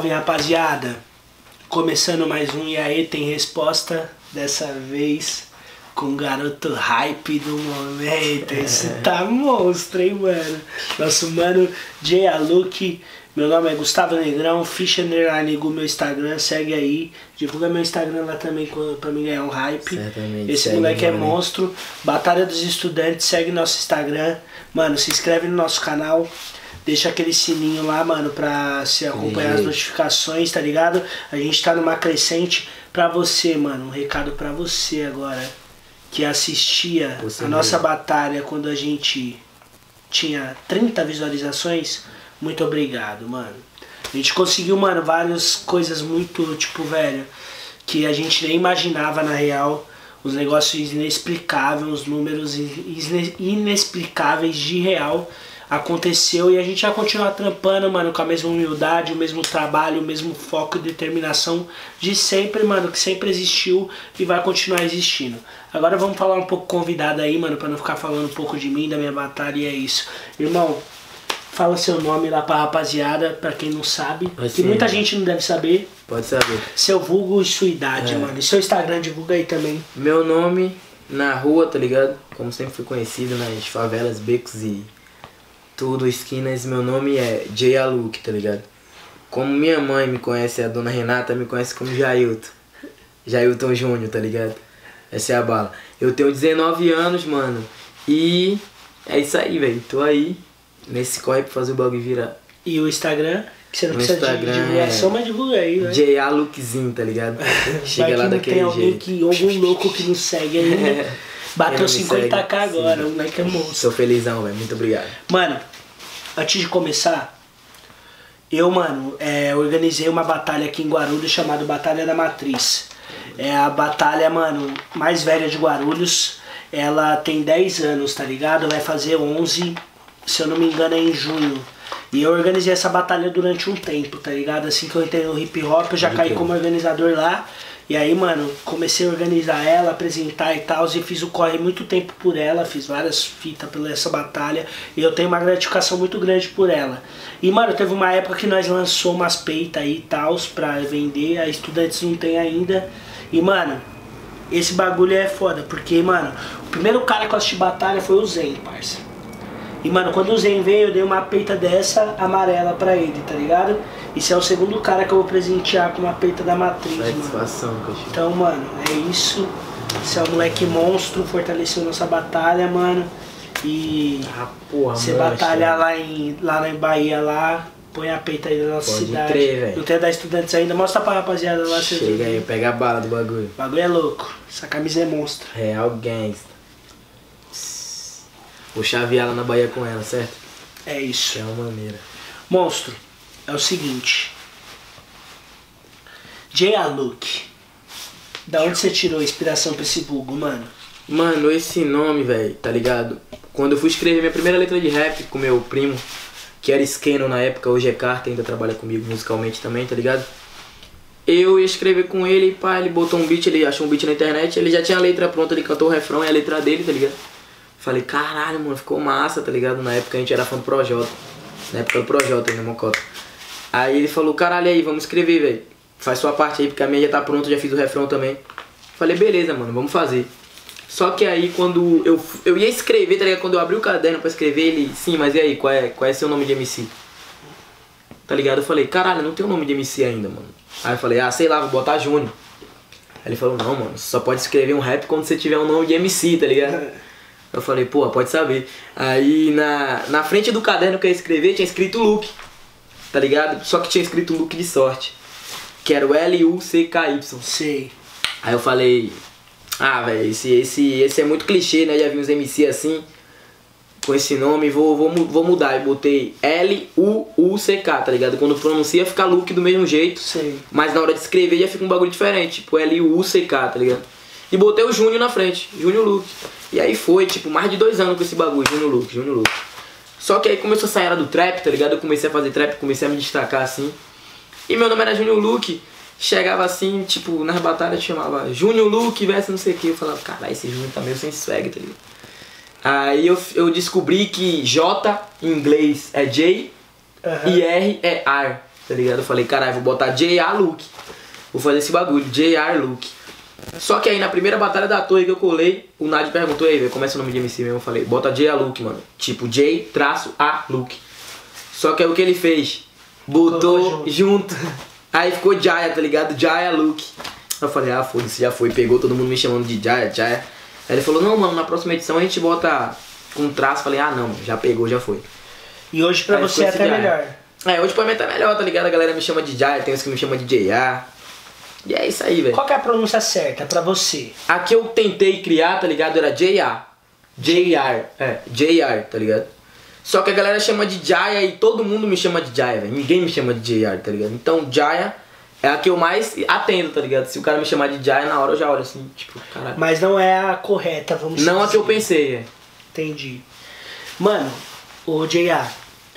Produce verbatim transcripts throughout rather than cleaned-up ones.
salve, rapaziada. Começando mais um E aí Tem Resposta. Dessa vez com o garoto hype do momento. Esse tá monstro, hein, mano. Nosso mano J A Luke. Meu nome é Gustavo Negrão, Ficha Underline Gu, meu Instagram, segue aí. Divulga meu Instagram lá também pra mim ganhar um hype. Certamente. Esse segue, moleque é mano. monstro. Batalha dos Estudantes, segue nosso Instagram. Mano, se inscreve no nosso canal. Deixa aquele sininho lá, mano, pra se acompanhar as notificações, tá ligado? A gente tá numa crescente pra você, mano. Um recado pra você agora, que assistia Você a nossa mesmo. batalha quando a gente tinha trinta visualizações. Muito obrigado, mano. A gente conseguiu, mano, várias coisas muito, tipo, velho, que a gente nem imaginava na real. Os negócios inexplicáveis, os números inexplicáveis de real aconteceu e a gente vai continuar trampando, mano, com a mesma humildade, o mesmo trabalho, o mesmo foco e determinação de sempre, mano, que sempre existiu e vai continuar existindo. Agora vamos falar um pouco convidado aí, mano, pra não ficar falando um pouco de mim, da minha batalha, e é isso. Irmão, fala seu nome lá pra rapaziada, pra quem não sabe, Assim, que muita gente não deve saber. Pode saber. Seu vulgo e sua idade, É. mano. E seu Instagram, divulga aí também. Meu nome na rua, tá ligado? Como sempre fui conhecido nas favelas, becos e tudo, esquinas, meu nome é J A Luke, tá ligado? Como minha mãe me conhece, a dona Renata me conhece como Jailton. Jailton Júnior, tá ligado? Essa é a bala. Eu tenho dezenove anos, mano. E é isso aí, velho. Tô aí nesse corre pra fazer o bagulho virar. E o Instagram, que você não O precisa Instagram de divulgação, é mas divulga aí, né? J A Lukezinho, tá ligado? Chega Vai lá que não daquele tem alguém jeito. que, algum louco que não segue aí, né? Quem Bateu não me cinquenta k segue, agora, sim. o moleque é monstro. Sou felizão, velho. Muito obrigado. Mano, antes de começar, eu, mano, é, organizei uma batalha aqui em Guarulhos chamada Batalha da Matriz. É a batalha, mano, mais velha de Guarulhos. Ela tem dez anos, tá ligado? Vai fazer onze, se eu não me engano, é em junho. E eu organizei essa batalha durante um tempo, tá ligado? Assim que eu entrei no hip hop, eu já Pode caí crer. como organizador lá. E aí, mano, comecei a organizar ela, apresentar e tal, e fiz o corre muito tempo por ela, fiz várias fitas pela essa batalha, e eu tenho uma gratificação muito grande por ela. E, mano, teve uma época que nós lançou umas peitas aí e tal, pra vender, a Estudantes não tem ainda. E, mano, esse bagulho é foda, porque, mano, o primeiro cara que eu assisti batalha foi o Zen, parça. E, mano, quando o Zen veio, eu dei uma peita dessa amarela pra ele, tá ligado? Esse é o segundo cara que eu vou presentear com uma peita da Matriz, mano. Satisfação, cachorro. Então, mano, é isso. Esse é o moleque monstro, fortaleceu nossa batalha, mano. E Ah, porra, você mancha. batalhar lá em, lá na Bahia, lá, põe a peita aí da nossa Pode cidade. crer, velho. Não tem a da Estudantes ainda, mostra pra rapaziada lá. vocês Chega verem. aí, pega a bala do bagulho. O bagulho é louco. Essa camisa é monstro. Real gangsta. Vou chavear lá na Bahia com ela, certo? É isso. Que é uma maneira. Monstro, é o seguinte. J A Luke. Da onde você tirou a inspiração pra esse vulgo, mano? Mano, esse nome, velho, tá ligado? Quando eu fui escrever minha primeira letra de rap com meu primo, que era Skeno na época, hoje é Carter, ainda trabalha comigo musicalmente também, tá ligado? Eu ia escrever com ele e pá, ele botou um beat, ele achou um beat na internet, ele já tinha a letra pronta, ele cantou o refrão e a letra dele, tá ligado? Falei, caralho, mano, ficou massa, tá ligado? Na época a gente era fã do Projota. Na época do Projota, aí, na Mocota. Aí ele falou, caralho, aí, vamos escrever, velho. Faz sua parte aí, porque a minha já tá pronta, já fiz o refrão também. Falei, beleza, mano, vamos fazer. Só que aí, quando eu, eu ia escrever, tá ligado? Quando eu abri o caderno pra escrever, ele, sim, mas e aí, qual é, qual é seu nome de M C? Tá ligado? Eu falei, caralho, não tem o nome de M C ainda, mano. Aí eu falei, ah, sei lá, vou botar Júnior. Aí ele falou, não, mano, você só pode escrever um rap quando você tiver um nome de M C, tá ligado? Eu falei, pô, pode saber. Aí na, na frente do caderno que eu ia escrever tinha escrito Luke, tá ligado? Só que tinha escrito Luke de sorte, que era o L U C K Y. Sei. Aí eu falei, ah, velho, esse, esse, esse é muito clichê, né? Já vi uns M C assim, com esse nome, vou, vou, vou mudar. E botei L U U C K, tá ligado? Quando pronuncia fica Luke do mesmo jeito, Sei. mas na hora de escrever já fica um bagulho diferente, tipo L U U C K, tá ligado? E botei o Júnior na frente, Júnior Luke. E aí foi, tipo, mais de dois anos com esse bagulho, Júnior Luke, Júnior Luke. Só que aí começou a sair era do trap, tá ligado? Eu comecei a fazer trap, comecei a me destacar assim. E meu nome era Júnior Luke. Chegava assim, tipo, nas batalhas chamava Júnior Luke versus não sei o que. Eu falava, caralho, esse Júnior tá meio sem swag, tá ligado? Aí eu, eu descobri que J em inglês é J Uhum. e R é R. tá ligado? Eu falei, caralho, vou botar J A Luke. Vou fazer esse bagulho, J R Luke. Só que aí na primeira batalha da torre que eu colei, o Nad perguntou, aí, velho, como é seu nome de M C mesmo? Eu falei, bota J A Luke, mano. Tipo, J-A Luke. Só que aí o que ele fez? Botou junto. Aí ficou Jaya, tá ligado? Jaya Luke. Eu falei, ah, foda-se, já foi. Pegou todo mundo me chamando de Jaya, Jaya. Aí ele falou, não, mano, na próxima edição a gente bota com traço. Falei, ah, não, já pegou, já foi. E hoje pra aí você é até Jaya. melhor. É, hoje pra mim tá melhor, tá ligado? A galera me chama de Jaya, tem uns que me chamam de J A. E é isso aí, velho. Qual que é a pronúncia certa pra você? A que eu tentei criar, tá ligado? Era J A. J R. É, J R, tá ligado? Só que a galera chama de Jaya e todo mundo me chama de Jaya, velho. Ninguém me chama de J R, tá ligado? Então Jaya é a que eu mais atendo, tá ligado? Se o cara me chamar de Jaya, na hora eu já olho assim, tipo, caralho. Mas não é a correta, vamos dizer. Não a que eu pensei, é. Entendi. Mano, ô J A,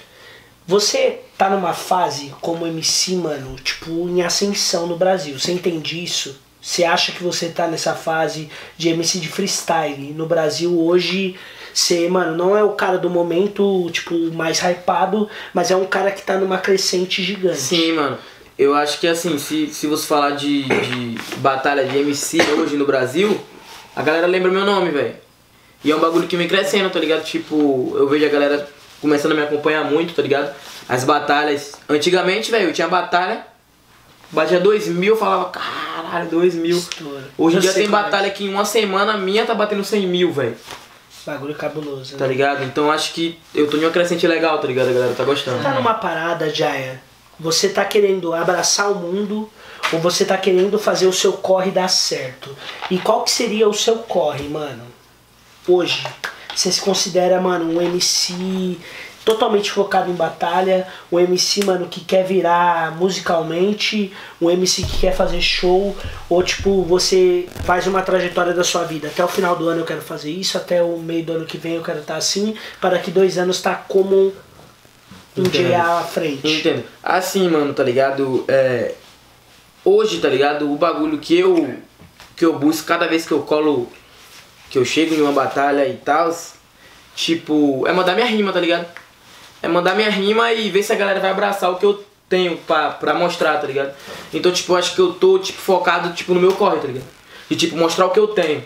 você tá numa fase como M C, mano, tipo, em ascensão no Brasil. Você entende isso? Você acha que você tá nessa fase de M C de freestyle no Brasil hoje? Você, mano, não é o cara do momento, tipo, mais hypado, mas é um cara que tá numa crescente gigante. Sim, mano. Eu acho que assim, se, se você falar de, de batalha de M C hoje no Brasil, a galera lembra meu nome, velho. E é um bagulho que vem crescendo, tá ligado? Tipo, eu vejo a galera começando a me acompanhar muito, tá ligado? As batalhas. Antigamente, velho, eu tinha batalha, batia dois mil, eu falava, caralho, dois mil. Estoura. Hoje em Eu dia sei tem como é. batalha que em uma semana a minha tá batendo cem mil, velho. Bagulho cabuloso, né? Tá ligado? Então acho que eu tô em uma crescente legal, tá ligado? A galera tá gostando. Você tá numa parada, Jaya, você tá querendo abraçar o mundo ou você tá querendo fazer o seu corre dar certo? E qual que seria o seu corre, mano? Hoje, você se considera, mano, um M C totalmente focado em batalha, um M C, mano, que quer virar musicalmente, um M C que quer fazer show, ou tipo, você faz uma trajetória da sua vida, até o final do ano eu quero fazer isso, até o meio do ano que vem eu quero estar assim, para daqui dois anos estar como um J A à frente. Entendo. Assim, mano, tá ligado? É... Hoje, tá ligado? O bagulho que eu, que eu busco cada vez que eu colo, que eu chego em uma batalha e tal, tipo, é mandar minha rima, tá ligado? É mandar minha rima e ver se a galera vai abraçar o que eu tenho pra, pra mostrar, tá ligado? Então, tipo, eu acho que eu tô, tipo, focado, tipo, no meu corre, tá ligado? De, tipo, mostrar o que eu tenho,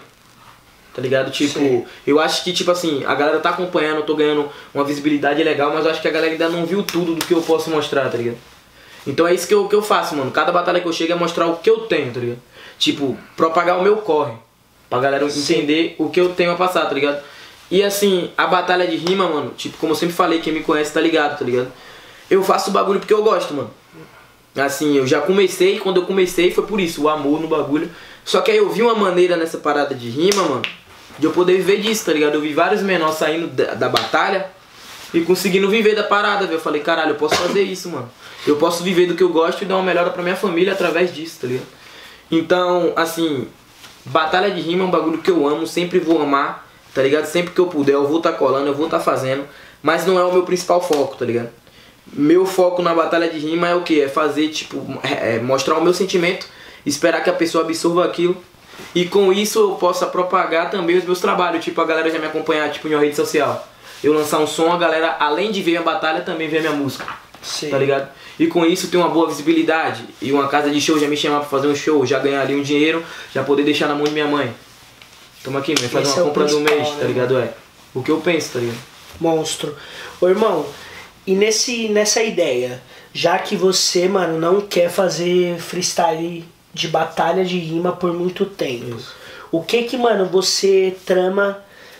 tá ligado? Tipo, sim. Eu acho que, tipo assim, a galera tá acompanhando, eu tô ganhando uma visibilidade legal, mas eu acho que a galera ainda não viu tudo do que eu posso mostrar, tá ligado? Então é isso que eu, que eu faço, mano. Cada batalha que eu chego é mostrar o que eu tenho, tá ligado? Tipo, propagar o meu corre, pra galera sim. entender o que eu tenho a passar, tá ligado? E assim, a batalha de rima, mano, tipo, como eu sempre falei, quem me conhece tá ligado, tá ligado? Eu faço o bagulho porque eu gosto, mano. Assim, eu já comecei, quando eu comecei foi por isso, o amor no bagulho. Só que aí eu vi uma maneira nessa parada de rima, mano, de eu poder viver disso, tá ligado? Eu vi vários menores saindo da, da batalha e conseguindo viver da parada, velho. Eu falei, caralho, eu posso fazer isso, mano. Eu posso viver do que eu gosto e dar uma melhora pra minha família através disso, tá ligado? Então, assim, batalha de rima é um bagulho que eu amo, sempre vou amar. Tá ligado? Sempre que eu puder eu vou estar tá colando, eu vou estar tá fazendo. Mas não é o meu principal foco, tá ligado? Meu foco na batalha de rima é o que? É fazer, tipo, é, é mostrar o meu sentimento, esperar que a pessoa absorva aquilo. E com isso eu possa propagar também os meus trabalhos. Tipo, a galera já me acompanhar, tipo, em uma rede social. Eu lançar um som, a galera, além de ver a batalha, também vê a minha música. Sim. Tá ligado? E com isso tem uma boa visibilidade. E uma casa de show já me chamar pra fazer um show, já ganhar ali um dinheiro, já poder deixar na mão de minha mãe. Toma aqui, mãe, faz uma é compra do mês, tá ligado? É o que eu penso, tá ligado? Monstro. Ô irmão, e nesse, nessa ideia, já que você, mano, não quer fazer freestyle de batalha de rima por muito tempo, isso. O que que, mano, você trama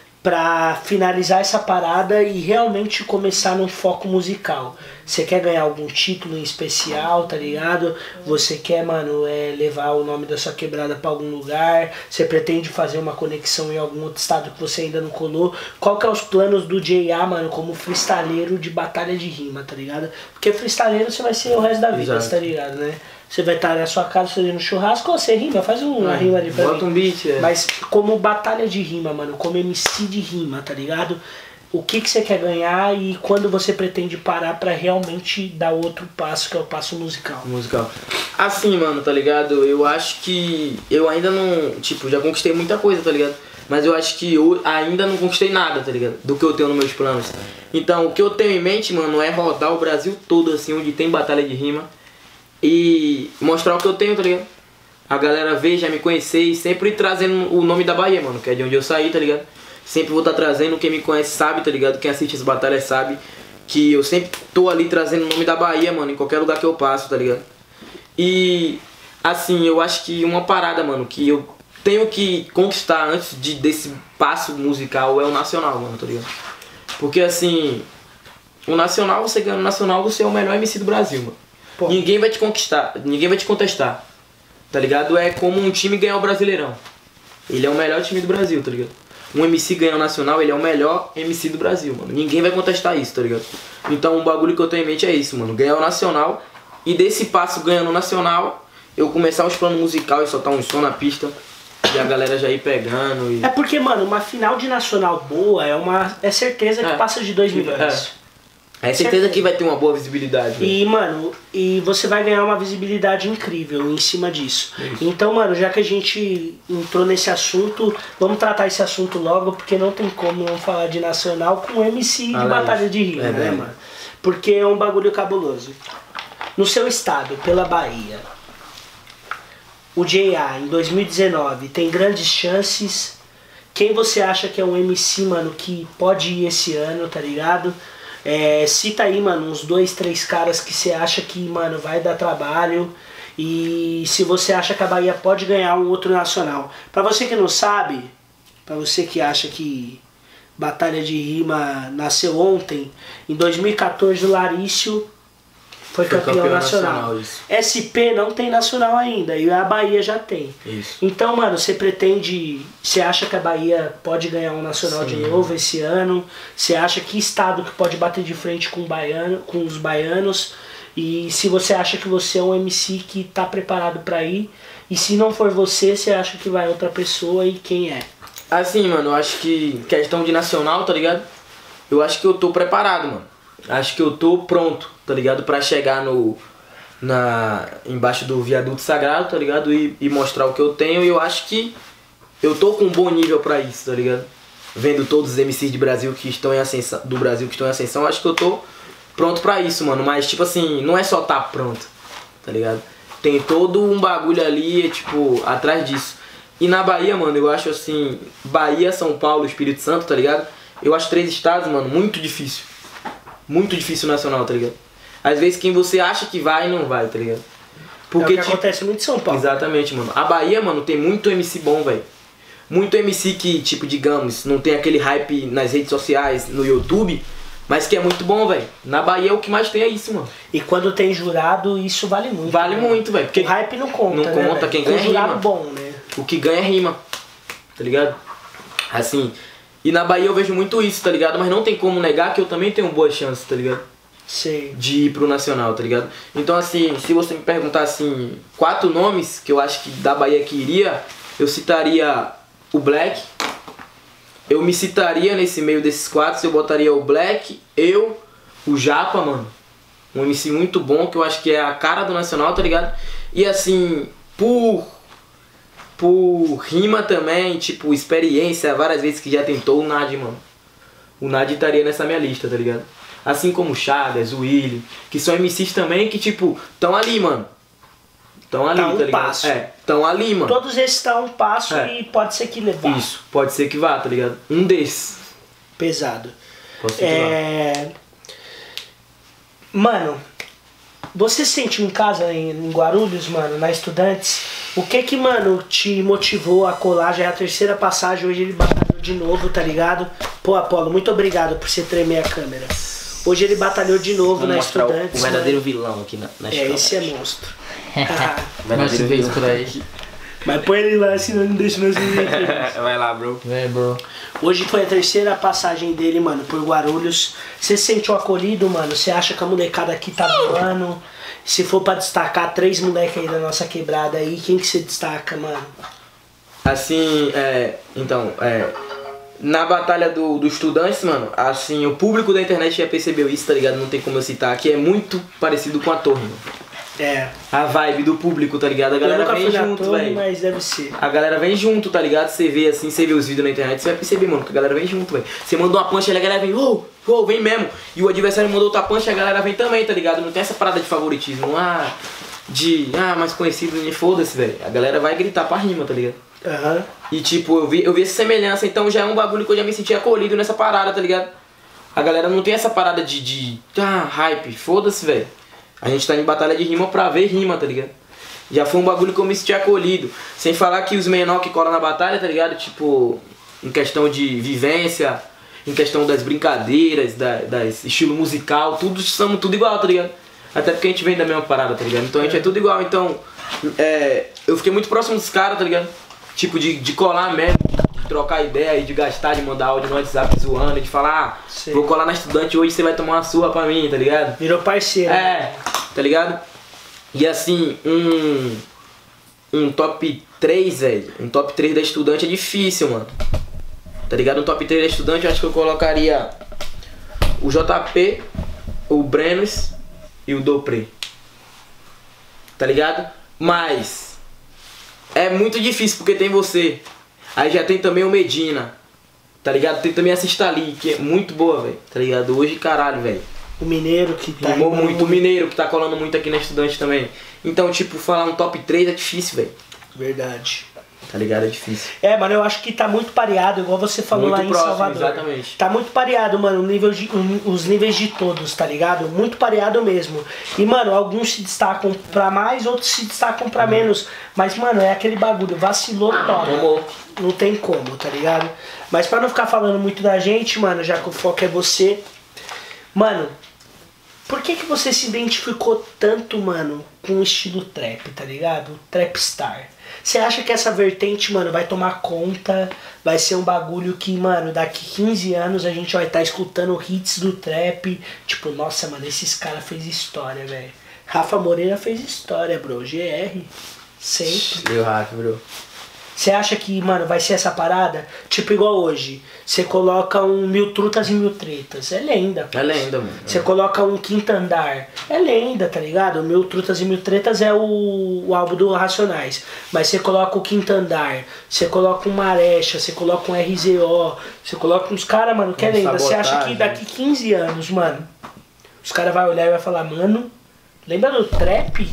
pra finalizar essa parada e realmente começar num foco musical? Você quer ganhar algum título em especial, tá ligado? Você quer, mano, é, levar o nome da sua quebrada pra algum lugar? Você pretende fazer uma conexão em algum outro estado que você ainda não colou? Qual que é os planos do J A, mano, como freestyleiro de batalha de rima, tá ligado? Porque freestyleiro você vai ser o resto da vida, tá ligado, né? Você vai estar na sua casa fazendo churrasco ou você rima, faz uma ah, rima ali pra bota mim. um beat, é. Mas como batalha de rima, mano, como M C de rima, tá ligado? o que, que você quer ganhar e quando você pretende parar pra realmente dar outro passo, que é o passo musical. Musical. Assim, mano, tá ligado? Eu acho que eu ainda não, tipo, já conquistei muita coisa, tá ligado? Mas eu acho que eu ainda não conquistei nada, tá ligado? Do que eu tenho nos meus planos. Então, o que eu tenho em mente, mano, é rodar o Brasil todo, assim, onde tem batalha de rima. E mostrar o que eu tenho, tá ligado? A galera ver, já me conhecer e sempre trazendo o nome da Bahia, mano, que é de onde eu saí, tá ligado? Sempre vou estar trazendo, quem me conhece sabe, tá ligado? Quem assiste as batalhas sabe que eu sempre tô ali trazendo o nome da Bahia, mano, em qualquer lugar que eu passo, tá ligado? E, assim, eu acho que uma parada, mano, que eu tenho que conquistar antes de, desse passo musical é o nacional, mano, tá ligado? Porque, assim, o nacional, você ganha no nacional, você é o melhor M C do Brasil, mano. Pô. Ninguém vai te conquistar, ninguém vai te contestar, tá ligado? É como um time ganhar o Brasileirão. Ele é o melhor time do Brasil, tá ligado? Um M C ganhar o nacional, ele é o melhor M C do Brasil, mano. Ninguém vai contestar isso, tá ligado? Então, um bagulho que eu tenho em mente é isso, mano. Ganhar o nacional e desse passo ganhando o nacional, eu começar os planos musicais e soltar um som na pista. E a galera já ir pegando e... É porque, mano, uma final de nacional boa é uma é certeza que é. passa de dois milhões. É, é certeza, certeza que vai ter uma boa visibilidade. Né? E, mano, e você vai ganhar uma visibilidade incrível em cima disso. Isso. Então, mano, já que a gente entrou nesse assunto, vamos tratar esse assunto logo, porque não tem como não falar de nacional com M C de ah, batalha de rima, é, né, é. mano? Porque é um bagulho cabuloso. No seu estado, pela Bahia... O J A em dois mil e dezenove tem grandes chances. Quem você acha que é um M C, mano, que pode ir esse ano, tá ligado? É, cita aí, mano, uns dois, três caras que você acha que, mano, vai dar trabalho. E se você acha que a Bahia pode ganhar um outro nacional. Pra você que não sabe, pra você que acha que Batalha de Rima nasceu ontem, em dois mil e quatorze o Larício Foi, Foi campeão, campeão nacional. nacional S P não tem nacional ainda, e a Bahia já tem. Isso. Então, mano, você pretende... Você acha que a Bahia pode ganhar um nacional Sim. de novo esse ano? Você acha que estado que pode bater de frente com, o baiano, com os baianos? E se você acha que você é um M C que tá preparado pra ir? E se não for você, você acha que vai outra pessoa e quem é? Assim, mano, eu acho que questão de nacional, tá ligado? Eu acho que eu tô preparado, mano. Acho que eu tô pronto, tá ligado? Pra chegar no... Na, embaixo do viaduto sagrado, tá ligado? E, e mostrar o que eu tenho. E eu acho que eu tô com um bom nível pra isso, tá ligado? Vendo todos os M Cs de Brasil que estão em ascensão, do Brasil que estão em ascensão, acho que eu tô pronto pra isso, mano. Mas, tipo assim, não é só tá pronto, tá ligado? Tem todo um bagulho ali, tipo, atrás disso. E na Bahia, mano, eu acho assim... Bahia, São Paulo, Espírito Santo, tá ligado? Eu acho três estados, mano, muito difícil. Muito difícil nacional, tá ligado? Às vezes quem você acha que vai, não vai, tá ligado? Porque, é o que tipo, acontece muito em São Paulo. Exatamente, mano. A Bahia, mano, tem muito M C bom, velho. Muito M C que, tipo, digamos, não tem aquele hype nas redes sociais, no YouTube, mas que é muito bom, velho. Na Bahia o que mais tem é isso, mano. E quando tem jurado, isso vale muito. Vale né? muito, velho. O hype não conta, Não né, conta, véio? quem ganha é jurado rima. bom, né? O que ganha é rima, tá ligado? Assim, e na Bahia eu vejo muito isso, tá ligado? Mas não tem como negar que eu também tenho boas chances, tá ligado? Sim. De ir pro nacional, tá ligado? Então assim, se você me perguntar assim, quatro nomes que eu acho que da Bahia que iria, eu citaria o Black. Eu me citaria nesse meio desses quatro, eu botaria o Black, eu, o Japa, mano. Um M C muito bom, que eu acho que é a cara do nacional, tá ligado? E assim, por... Por rima também, tipo, experiência, várias vezes que já tentou o Nadi, mano. O Nadi estaria nessa minha lista, tá ligado? Assim como o Chagas, o Willy, que são M Cs também que, tipo, estão ali, mano. Estão ali, tá um tá ligado? Passo. É, estão ali, mano. Todos esses estão um passo é. E pode ser que levar. Isso, pode ser que vá, tá ligado? Um desses. Pesado. Pode ser é... que vá. Mano, você se sentiu em casa em, em Guarulhos, mano, na Estudantes? O que que, mano, te motivou a colar? Já é a terceira passagem, hoje ele batalhou de novo, tá ligado? Pô, Apolo, muito obrigado por você tremer a câmera. Hoje ele batalhou de novo Vamos na Estudantes. O verdadeiro mano. vilão aqui na, na É, esse é monstro. O verdadeiro vilão por aí. Mas põe ele lá, senão não deixa nós ver. Vai lá, bro. Vai, bro. Hoje foi a terceira passagem dele, mano, por Guarulhos. Você se sentiu acolhido, mano? Você acha que a molecada aqui tá voando? Se for pra destacar três moleques aí da nossa quebrada aí, quem que você destaca, mano? Assim, é... Então, é... na batalha do, do Estudantes, mano, assim, o público da internet já percebeu isso, tá ligado? Não tem como eu citar, que é muito parecido com a Torre, mano. É. A vibe do público, tá ligado? A galera vem junto, velho. Mas deve ser. A galera vem junto, tá ligado? Você vê assim, você vê os vídeos na internet, você vai perceber, mano, que a galera vem junto, velho. Você mandou uma punch, a galera vem, oh, oh, vem mesmo. E o adversário mandou outra punch, a galera vem também, tá ligado? Não tem essa parada de favoritismo, ah, de, ah, mais conhecido, nem foda-se, velho. A galera vai gritar pra rima, tá ligado? Aham. Uhum. E tipo, eu vi, eu vi essa semelhança, então já é um bagulho que eu já me senti acolhido nessa parada, tá ligado? A galera não tem essa parada de, de ah, hype, foda-se, velho. A gente tá em batalha de rima pra ver rima, tá ligado? Já foi um bagulho que eu me senti acolhido. Sem falar que os menor que colam na batalha, tá ligado? Tipo, em questão de vivência, em questão das brincadeiras, da, das estilo musical, tudo somos tudo igual, tá ligado? Até porque a gente vem da mesma parada, tá ligado? Então a gente é tudo igual, então é, eu fiquei muito próximo dos caras, tá ligado? Tipo, de, de colar mesmo, de trocar ideia e de gastar, de mandar áudio no WhatsApp zoando, de falar, ah, vou colar na Estudante hoje, você vai tomar uma sua pra mim, tá ligado? Virou parceiro. É, tá ligado? E assim, um um top três, velho, um top três da Estudante é difícil, mano. Tá ligado? Um top três da Estudante, eu acho que eu colocaria o J P, o Brenos e o Dopré. Tá ligado? Mas é muito difícil porque tem você. Aí já tem também o Medina. Tá ligado? Tem também essa Stali, que é muito boa, velho. Tá ligado? Hoje, caralho, velho. O Mineiro que tá... Rimou muito. O Mineiro que tá colando muito aqui na Estudante também. Então, tipo, falar um top três é difícil, velho. Verdade. Tá ligado? É difícil. É, mano, eu acho que tá muito pareado, igual você falou muito lá em próximo, Salvador. Exatamente. Tá muito pareado, mano, o nível de, os níveis de todos, tá ligado? Muito pareado mesmo. E, mano, alguns se destacam pra mais, outros se destacam pra uhum. menos. Mas, mano, é aquele bagulho, vacilou, toma. Tomou. Não tem como, tá ligado? Mas pra não ficar falando muito da gente, mano, já que o foco é você. Mano, por que que você se identificou tanto, mano, com o estilo trap, tá ligado? Trapstar. Você acha que essa vertente, mano, vai tomar conta, vai ser um bagulho que, mano, daqui quinze anos a gente vai estar tá escutando hits do trap, tipo, nossa, mano, esses caras fez história, velho. Rafa Moreira fez história, bro, G R, sempre. Deu Rafa, bro. Você acha que, mano, vai ser essa parada? Tipo, igual hoje, você coloca um Mil Trutas e Mil Tretas, é lenda. É lenda, mano. Você é. coloca um Quinto Andar, é lenda, tá ligado? Mil Trutas e Mil Tretas é o, o álbum do Racionais. Mas você coloca o Quinto Andar, você coloca um Marecha, você coloca um R Z O, você coloca uns caras, mano, que é lenda. Você acha que daqui quinze anos, mano, os caras vão olhar e vai falar, mano, lembra do trap?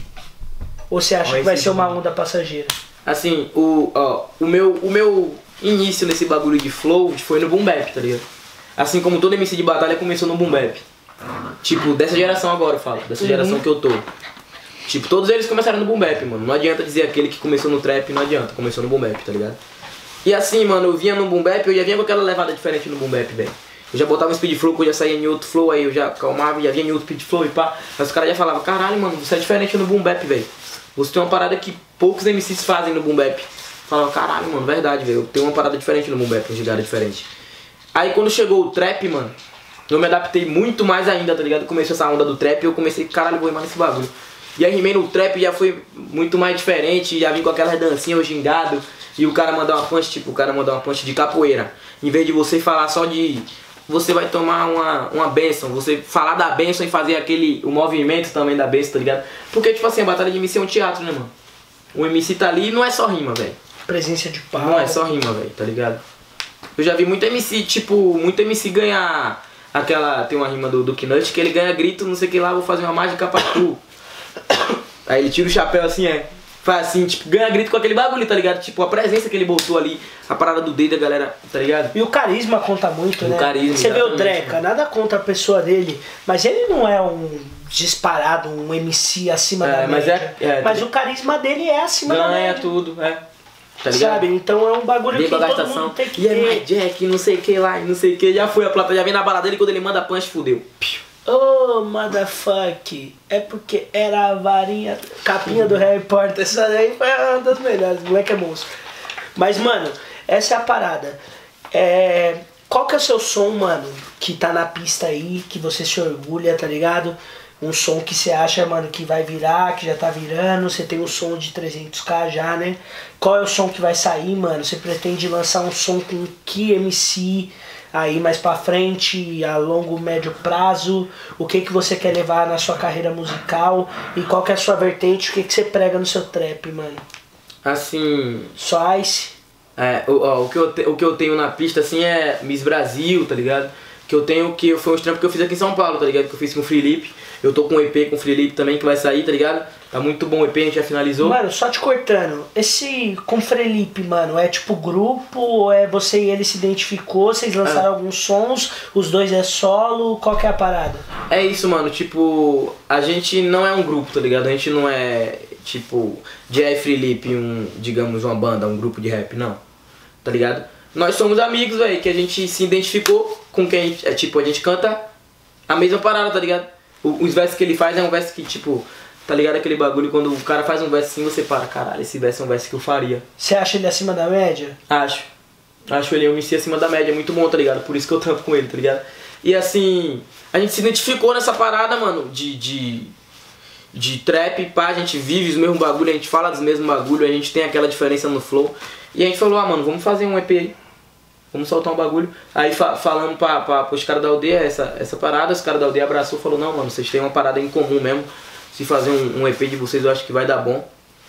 Ou você acha Olha que vai ser uma onda passageira? Assim, o, ó, o, meu, o meu início nesse bagulho de flow foi no Boom Bap, tá ligado? Assim como todo M C de batalha começou no Boom Bap. Tipo, dessa geração agora eu falo, dessa uhum. geração que eu tô. Tipo, todos eles começaram no Boom Bap, mano. Não adianta dizer aquele que começou no trap, não adianta, começou no Boom Bap, tá ligado? E assim, mano, eu vinha no Boom Bap, eu já vinha com aquela levada diferente no Boom Bap, velho. Eu já botava um speed flow, que eu já saía em outro flow, aí eu já calmava, já vinha em outro speed flow e pá. Mas os caras já falavam, caralho, mano, você é diferente no Boom Bap, velho. Você tem uma parada que poucos M Cs fazem no Boom Bap. Falava, caralho, mano, verdade, velho. Eu tenho uma parada diferente no Boom Bap, uma jogada diferente. Aí quando chegou o trap, mano, eu me adaptei muito mais ainda, tá ligado? Começou essa onda do trap e eu comecei, caralho, vou rimar nesse bagulho. E aí rimei no trap, já foi muito mais diferente, já vim com aquelas dancinhas gingado. E o cara mandar uma punch, tipo, o cara mandar uma punch de capoeira. Em vez de você falar só de... Você vai tomar uma, uma bênção, você falar da bênção e fazer aquele, o movimento também da bênção, tá ligado? Porque, tipo assim, a batalha de M C é um teatro, né, mano? O M C tá ali e não é só rima, velho. Presença de pau. Não é só rima, velho, tá ligado? Eu já vi muito M C, tipo, muito M C ganhar aquela... Tem uma rima do, do Knut que ele ganha grito, não sei o que lá, vou fazer uma mágica pra tu. Aí ele tira o chapéu assim, é... Faz assim, tipo, ganha grito com aquele bagulho, tá ligado? Tipo, a presença que ele botou ali, a parada do dedo da galera, tá ligado? E o carisma conta muito, o né? Carisma, você vê o Dreca, mano. Nada contra a pessoa dele, mas ele não é um disparado, um M C acima é, da mas média. É, é, mas o carisma dele é acima ganha da média. Ganha tudo, é. Tá ligado? Sabe? Então é um bagulho Vem que todo gastação. mundo tem que e ter. E é Jack, não sei o que lá, não sei o que. Já foi a plata, já vem na bala dele, quando ele manda a punch, fudeu. Ô, oh, motherfuck, é porque era a varinha, capinha do Harry Potter, essa daí foi uma das melhores, o moleque é monstro. Mas, mano, essa é a parada. É... Qual que é o seu som, mano, que tá na pista aí, que você se orgulha, tá ligado? Um som que você acha, mano, que vai virar, que já tá virando, você tem um som de trezentos k já, né? Qual é o som que vai sair, mano? Você pretende lançar um som com que M C aí mais pra frente, a longo, médio prazo? O que que você quer levar na sua carreira musical? E qual que é a sua vertente? O que que você prega no seu trap, mano? Assim... Só Ice? É, o, ó, o, que eu te, o que eu tenho na pista, assim, é Miss Brasil, tá ligado? Que eu tenho, que foi uns trampos que eu fiz aqui em São Paulo, tá ligado? Que eu fiz com o Felipe. Eu tô com um E P com o Felipe também, que vai sair, tá ligado? Tá muito bom o E P, a gente já finalizou. Mano, só te cortando, esse com o Felipe, mano, é tipo grupo, ou é você e ele se identificou, vocês lançaram ah. alguns sons, os dois é solo, qual que é a parada? É isso, mano, tipo, a gente não é um grupo, tá ligado? A gente não é, tipo, Jay e Felipe, um, digamos, uma banda, um grupo de rap, não, tá ligado? Nós somos amigos, velho, que a gente se identificou com quem, é, tipo, a gente canta a mesma parada, tá ligado? Os versos que ele faz é um verso que, tipo, tá ligado aquele bagulho, quando o cara faz um verso assim, você para, caralho, esse verso é um verso que eu faria. Você acha ele acima da média? Acho. Acho ele um M C acima da média, muito bom, tá ligado? Por isso que eu trampo com ele, tá ligado? E assim, a gente se identificou nessa parada, mano, de, de, de trap, pá, a gente vive os mesmos bagulho, a gente fala dos mesmos bagulho, a gente tem aquela diferença no flow. E a gente falou, ah, mano, vamos fazer um E P aí. Vamos soltar um bagulho. Aí fa falando pra, pra, pros caras da aldeia essa, essa parada, os caras da aldeia abraçou e falou, não, mano, vocês têm uma parada em comum mesmo. Se fazer um, um E P de vocês eu acho que vai dar bom.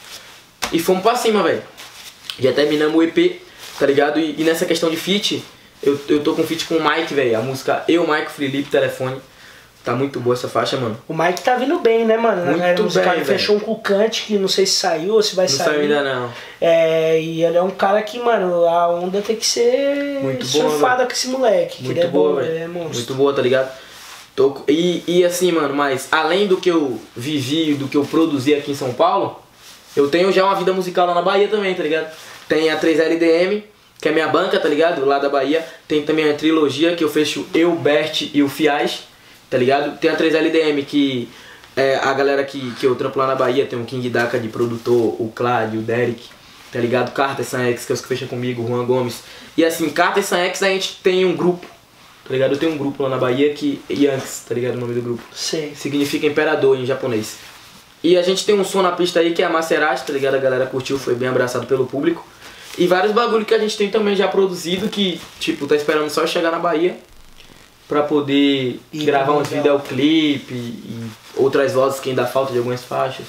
E fomos pra cima, velho. Já terminamos o E P, tá ligado? E, e nessa questão de feat, eu, eu tô com feat com o Mike, velho. A música Eu, Mike, Felipe, Telefone. Tá muito boa essa faixa, mano. O Mike tá vindo bem, né, mano? Muito é, bem, velho. Fechou um com o Kant, que não sei se saiu ou se vai não sair. Não saiu ainda, não. É, e ele é um cara que, mano, a onda tem que ser muito surfada boa, com esse moleque. Muito que ele é boa, bom, velho. ele é monstro. Muito boa, tá ligado? Tô, e, e assim, mano, mas além do que eu vivi, do que eu produzi aqui em São Paulo, eu tenho já uma vida musical lá na Bahia também, tá ligado? Tem a três L D M, que é minha banca, tá ligado? Lá da Bahia. Tem também a trilogia, que eu fecho eu, Bert e o Fiaz. Tá ligado? Tem a três L D M, que é a galera que, que eu trampo lá na Bahia. Tem o King Daka de produtor, o Cláudio, o Derek, tá ligado? Carter Sanex, que é os que fecham comigo, o Juan Gomes. E assim, Carter Sanex a gente tem um grupo, tá ligado? Eu tenho um grupo lá na Bahia que Yankees, tá ligado? O nome do grupo. Sim. Significa imperador em japonês. E a gente tem um som na pista aí que é a Maserati, tá ligado? A galera curtiu, foi bem abraçado pelo público. E vários bagulho que a gente tem também já produzido que, tipo, tá esperando só chegar na Bahia pra poder e gravar uns videoclipe e outras vozes que ainda falta de algumas faixas.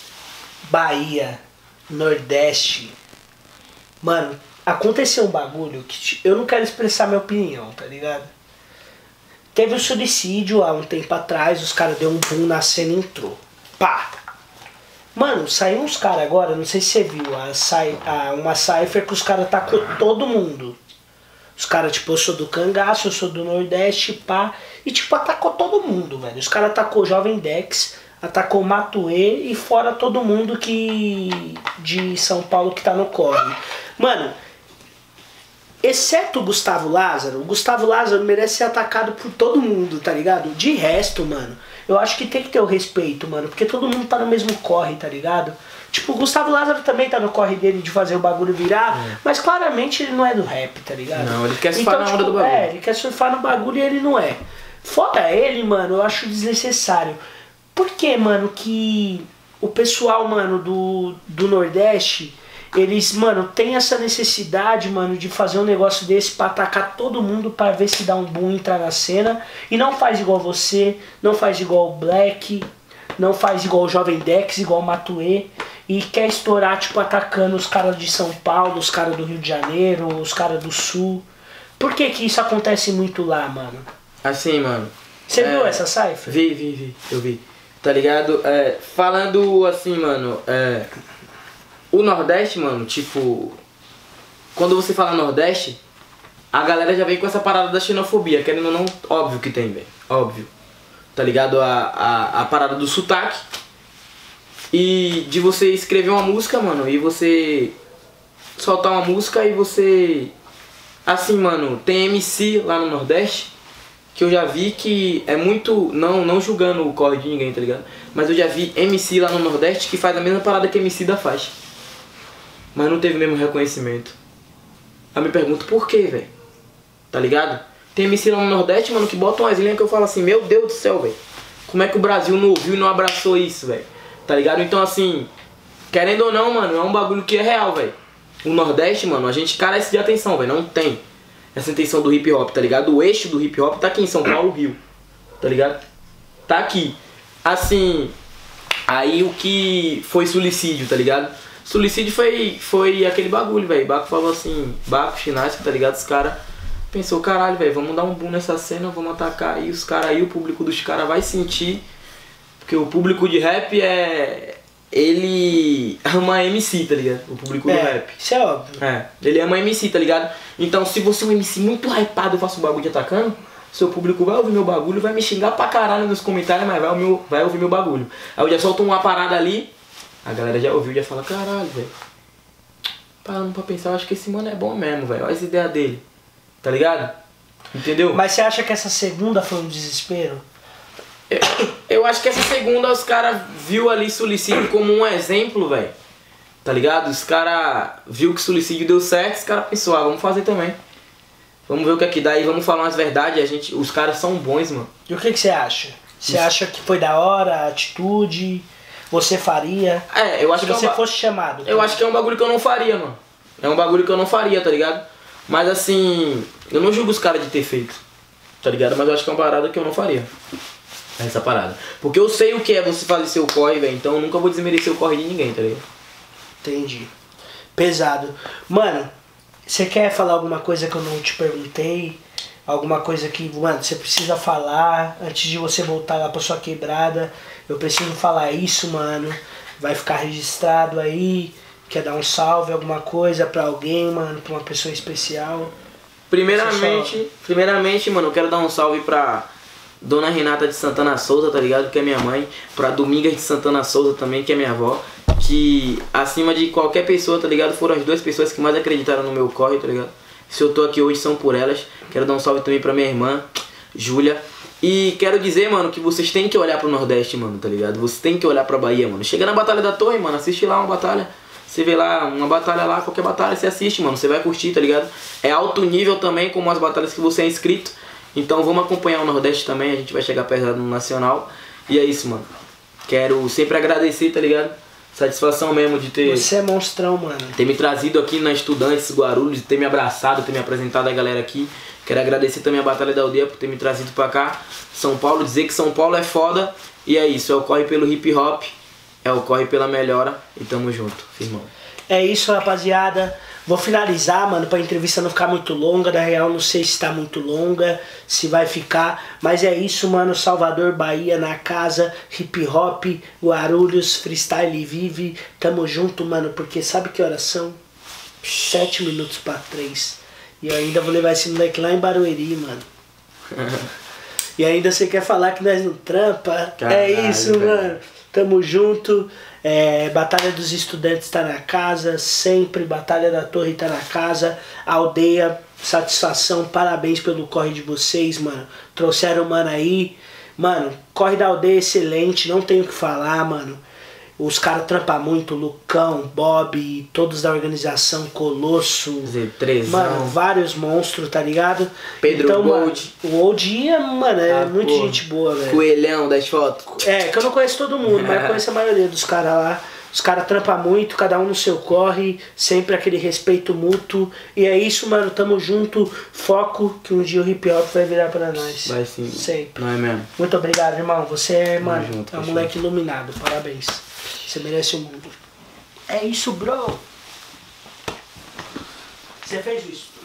Bahia, Nordeste. Mano, aconteceu um bagulho que eu não quero expressar minha opinião, tá ligado? Teve um suicídio há um tempo atrás, os caras deu um boom na cena e entrou. Pá! Mano, saiu uns caras agora, não sei se você viu, a, a, uma cypher que os caras tacou todo mundo. Os caras, tipo, eu sou do cangaço, eu sou do Nordeste, pá. E, tipo, atacou todo mundo, velho. Os caras atacou Jovem Dex, atacou Matuê e fora todo mundo que de São Paulo que tá no corre. Mano, exceto o Gustavo Lázaro, o Gustavo Lázaro merece ser atacado por todo mundo, tá ligado? De resto, mano, eu acho que tem que ter o respeito, mano. Porque todo mundo tá no mesmo corre, tá ligado? Tipo, o Gustavo Lázaro também tá no corre dele de fazer o bagulho virar, é. Mas claramente ele não é do rap, tá ligado? Não, ele quer surfar então, na tipo, onda do bagulho. É, ele quer surfar no bagulho e ele não é. Fora ele, mano, eu acho desnecessário. Por que, mano, que o pessoal, mano, do, do Nordeste, eles, mano, tem essa necessidade, mano, de fazer um negócio desse pra atacar todo mundo pra ver se dá um boom, entrar na cena, e não faz igual você, não faz igual o Black, não faz igual o Jovem Dex, igual o Matuê, e quer estourar, tipo, atacando os caras de São Paulo, os caras do Rio de Janeiro, os caras do Sul. Por que que isso acontece muito lá, mano? Assim, mano... Você é, viu essa cypher? Vi, vi, vi, eu vi. Tá ligado? É, falando assim, mano, é, o Nordeste, mano, tipo... Quando você fala Nordeste, a galera já vem com essa parada da xenofobia, querendo ou não, óbvio que tem, velho, óbvio. Tá ligado? A, a, a parada do sotaque. E de você escrever uma música, mano, e você soltar uma música e você... Assim, mano, tem M C lá no Nordeste que eu já vi que é muito... Não, não julgando o corre de ninguém, tá ligado? Mas eu já vi M C lá no Nordeste que faz a mesma parada que M C da faixa. Mas não teve o mesmo reconhecimento. Aí eu me pergunto por quê, velho? Tá ligado? Tem M C lá no Nordeste, mano, que bota umas linhas que eu falo assim, meu Deus do céu, velho. como é que o Brasil não ouviu e não abraçou isso, velho? Tá ligado? Então, assim, querendo ou não, mano, é um bagulho que é real, velho. O Nordeste, mano, a gente carece de atenção, velho. Não tem essa intenção do hip hop, tá ligado? O eixo do hip hop tá aqui em São Paulo, Rio, tá ligado? Tá aqui. Assim, aí o que foi suicídio, tá ligado? Suicídio foi, foi aquele bagulho, velho. Baco falou assim, Baco, Chinasco, tá ligado? Os caras pensou, caralho, velho, vamos dar um boom nessa cena, vamos atacar aí os caras aí, o público dos caras vai sentir. Porque o público de rap é... Ele ama M C, tá ligado? O público é, do rap. Isso é óbvio. É, ele ama M C, tá ligado? Então se você é um M C muito hypado e faço um bagulho de atacando, seu público vai ouvir meu bagulho, vai me xingar pra caralho nos comentários, mas vai ouvir, meu, vai ouvir meu bagulho. Aí eu já solto uma parada ali, a galera já ouviu e já fala, caralho, velho. Parando pra pensar, eu acho que esse mano é bom mesmo, velho. Olha as ideias dele. Tá ligado? Entendeu? Mas você acha que essa segunda foi um desespero? Eu, eu acho que essa segunda os caras viu ali suicídio como um exemplo, velho. Tá ligado? Os caras viu que suicídio deu certo, os caras pensaram, ah, vamos fazer também. Vamos ver o que é que dá e vamos falar umas verdades. A gente, os caras são bons, mano. E o que, que você acha? Você acha que foi da hora, a atitude? Você faria? É, eu acho Se que você é um, fosse chamado. Eu acho que é um bagulho que eu não faria, mano. É um bagulho que eu não faria, tá ligado? Mas assim, eu não julgo os caras de ter feito, tá ligado? Mas eu acho que é uma parada que eu não faria. Essa parada. Porque eu sei o que é você fazer seu corre, velho. Então eu nunca vou desmerecer o corre de ninguém, tá ligado? Entendi. Pesado. Mano, você quer falar alguma coisa que eu não te perguntei? Alguma coisa que, mano, você precisa falar antes de você voltar lá pra sua quebrada? Eu preciso falar isso, mano. Vai ficar registrado aí. Quer dar um salve, alguma coisa pra alguém, mano? Pra uma pessoa especial? Primeiramente, primeiramente, mano, eu quero dar um salve pra Dona Renata de Santana Souza, tá ligado? Que é minha mãe. Pra Domingas de Santana Souza também, que é minha avó. Que acima de qualquer pessoa, tá ligado? Foram as duas pessoas que mais acreditaram no meu corre, tá ligado? Se eu tô aqui hoje são por elas. Quero dar um salve também pra minha irmã, Júlia. E quero dizer, mano, que vocês têm que olhar pro Nordeste, mano, tá ligado? Vocês têm que olhar pra Bahia, mano. Chega na Batalha da Torre, mano, assiste lá uma batalha. Você vê lá uma batalha lá, qualquer batalha você assiste, mano. Você vai curtir, tá ligado? É alto nível também, como as batalhas que você é inscrito. Então vamos acompanhar o Nordeste também. A gente vai chegar pesado no Nacional. E é isso, mano. Quero sempre agradecer, tá ligado? Satisfação mesmo de ter... Você é monstrão, mano. Ter me trazido aqui na Estudantes Guarulhos, de ter me abraçado, ter me apresentado a galera aqui. Quero agradecer também a Batalha da Aldeia por ter me trazido pra cá. São Paulo, dizer que São Paulo é foda. E é isso, é o corre pelo hip hop. É o corre pela melhora. E tamo junto, firmão. É isso, rapaziada. Vou finalizar, mano, pra entrevista não ficar muito longa. Na real, não sei se tá muito longa, se vai ficar. Mas é isso, mano. Salvador, Bahia, na casa. Hip hop, Guarulhos, freestyle vive. Tamo junto, mano, porque sabe que horas são? Sete minutos pra três. E eu ainda vou levar esse moleque lá em Barueri, mano. E ainda você quer falar que nós não trampa? Caralho, é isso, velho. Mano. Tamo junto. É, Batalha dos Estudantes tá na casa, sempre. Batalha da Torre tá na casa. Aldeia, satisfação, parabéns pelo corre de vocês, mano. Trouxeram o mano aí. Mano, corre da Aldeia excelente, não tenho o que falar, mano. Os caras trampam muito, Lucão, Bob, todos da organização, Colosso. Z três. Mano, vários monstros, tá ligado? Pedro então, Gold. Mano, o Old é, mano, é ah, muita porra. gente boa, velho. Coelhão das fotos. É, que eu não conheço todo mundo, mas eu conheço a maioria dos caras lá. Os caras trampam muito, cada um no seu corre, sempre aquele respeito mútuo. E é isso, mano, tamo junto, foco, que um dia o hip hop vai virar pra nós. Vai sim. Sempre. Não é mesmo? Muito obrigado, irmão. Você é, mano, junto, é um moleque iluminado. Parabéns. Você merece o mundo. É isso, bro. Você fez isso.